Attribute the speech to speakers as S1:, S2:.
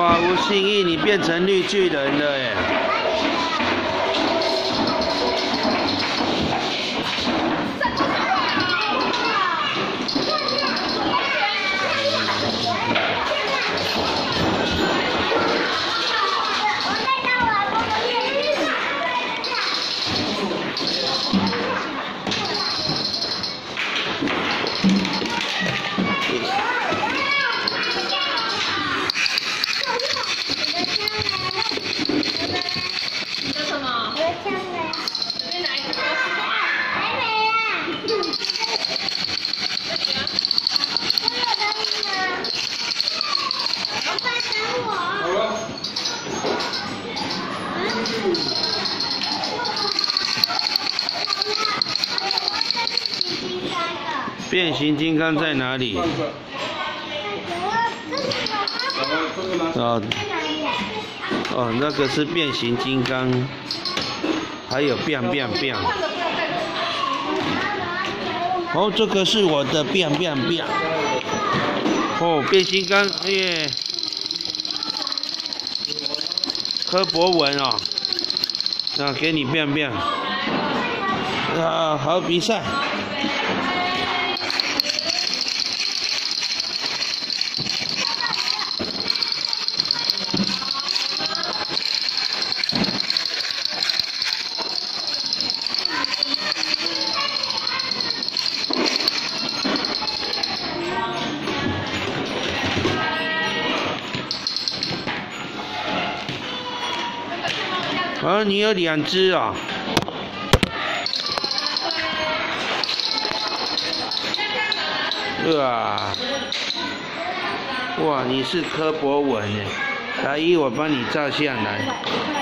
S1: 哇，吴信义，你变成绿巨人了耶！变形金刚在哪里？哦，那个是变形金刚，还有变。哦，这个是我的变。哦，变形金刚，哎耶，柯博文哦，那给你变。啊，好比赛。啊，你有2只啊！哇，你是柯博文耶！阿姨，我帮你照相来。